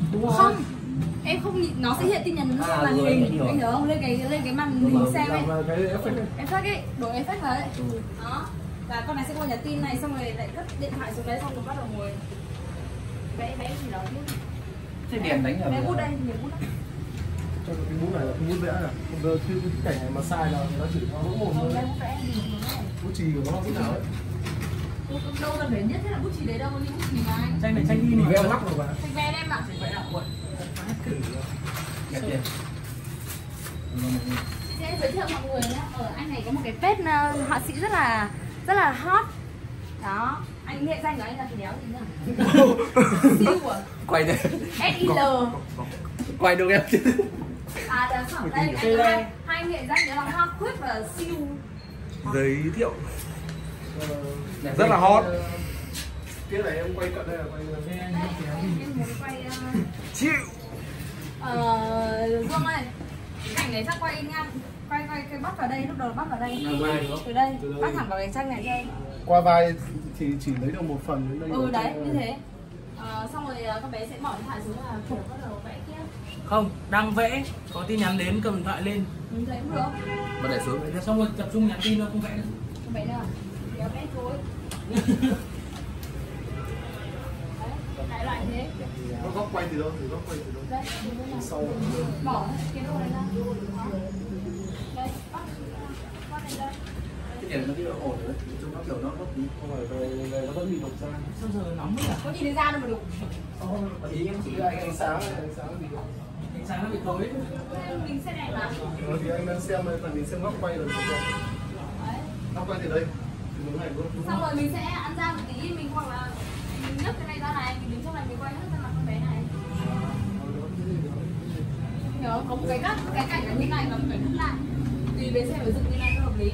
Đúng rồi. Không, em không nhìn, nó sẽ hiện tin nhắn trên màn hình, anh nhớ không? Lên cái màn hình xem ấy. Cái Effect ấy, đổi effect vào đấy. Đó. Và con này sẽ ngồi nhắn tin này, xong rồi lại cất điện thoại xuống đấy, xong rồi bắt đầu ngồi vẽ gì đó chứ. Thế đèn đánh ở Vẽ bút đây, nhiều bút đấy. cho cái bút này là cái bút vẽ này. Còn giờ cái cảnh này mà sai là nó chỉ có mỗi một thôi. Đây bút vẽ gì này. Bút chì của nó bút nào ấy. Đâu cần phải nhất thiết là bút chì đấy đâu, đi bút chì mà anh. Tranh này tranh đi mình Vẽ lắc rồi bạn. Thành vẽ em ạ. vẽ nào quậy. Đẹp tiền. Chị sẽ giới thiệu mọi người nhé. Ở anh này có một cái page họa sĩ rất là hot. Đó, anh nghệ danh của anh là cái đéo gì nữa? Siêu à? Quay đây. SIL. Quay được em chứ. À, đã khoảng đây anh có hai nghệ danh đó là Hoa Khuyết và Siêu. Giới thiệu rất là hot. Cái này em quay cận đây là quay Đây, em muốn quay chịu. Dương ơi, cái cảnh này chắc quay ngang, quay cái bắt vào đây, lúc đầu bắt vào đây. Từ đây, bắt thẳng vào cái tranh này cho em. Qua vai thì chỉ lấy được một phần đến đây. Ừ đấy, như thế. Xong rồi các bé sẽ bỏ điện thoại xuống là kiểu bắt đầu vẽ kia. Không, đang vẽ, có tin nhắn đến cầm điện thoại lên. Như thế cũng được. Mà để xuống đấy xong rồi tập trung nhắn tin nó không vẽ nữa. Không vẽ nữa. Đéo vẽ thôi. Đại loại thế. Có góc quay từ đâu? Từ góc quay từ đâu? Đây, Sau. bỏ cái đồ này ra. Đây, bắt này ra. Cái đèn nó đi ổn rồi đấy, trông nó kiểu nó tí. Không phải về nó vẫn bị đục ra. Sao giờ nóng rồi à? Có nhìn thấy ra đâu mà đục. Ý em chỉ là ánh sáng bị đục. Ánh sáng nó bị tối. Mình sẽ đẹp mà. Thì anh đang xem đây, mình xem góc quay rồi. Góc quay từ đây. Từ hướng này luôn. Xong rồi mình sẽ ăn ra một tí, mình hoặc là mình nhấc cái này ra này, mình đứng trong này mình quay hết ra mặt con bé này. Nhớ có một cái cảnh là như này và một cái cắt lại. Tùy bến xe phải dựng như này cho hợp lý.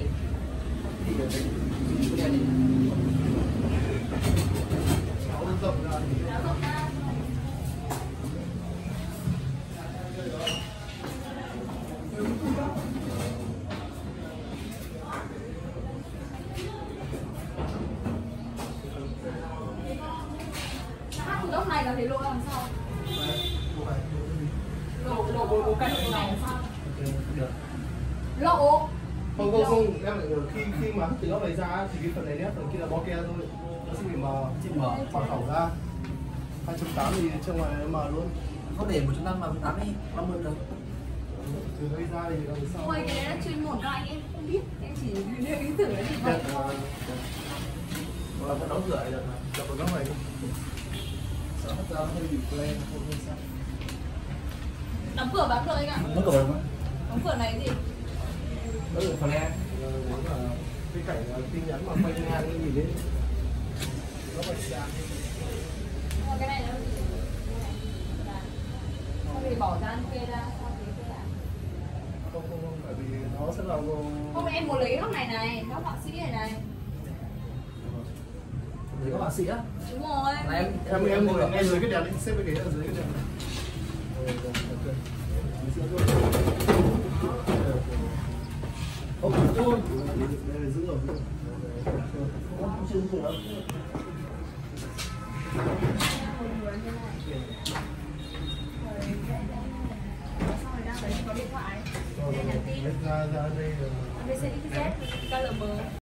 Nó rộng ra. Nó rộng ra. Hát từ góc này là thấy lộ làm sao? Lộ cảnh này sao? Lộ. Không, em lại khi mà từ góc này ra thì cái phần này nét, phần kia là bo ke thôi. Nó sẽ bị mờ, mở khẩu ra. 2.8 thì trong ngoài nó mờ luôn. Không để 1.5 mà 8 đi, 50 được. Từ đây ra thì làm sao? Ôi, cái đấy là chuyên môn các anh em không biết, em chỉ nêu ý tưởng đấy thì thôi. Nó là phần đóng cửa này được mà, là phần góc này. Sợ hất ra hơi bị play, không sao. Đóng cửa bán được anh ạ. Nó cầu không? Đóng cửa này gì? Nó được phần e. Nếu mà cái cảnh tin nhắn mà quay ngang cái gì đấy nó bật ra. Cái này nó không thì bỏ ra kê ra, xong thì kê lại. Không, bởi vì nó sẽ là Không, em muốn lấy cái góc này, góc họa sĩ này. Người có họa sĩ á? Đúng rồi. em ngồi ngay dưới cái đèn đi, xếp cái ghế ở dưới cái đèn. Ôi, đây là giữ rồi. Không chưa giữ rồi. Xong rồi đang đấy có điện thoại. Đây nhắn tin. Ra đây ABCDZ, KLM.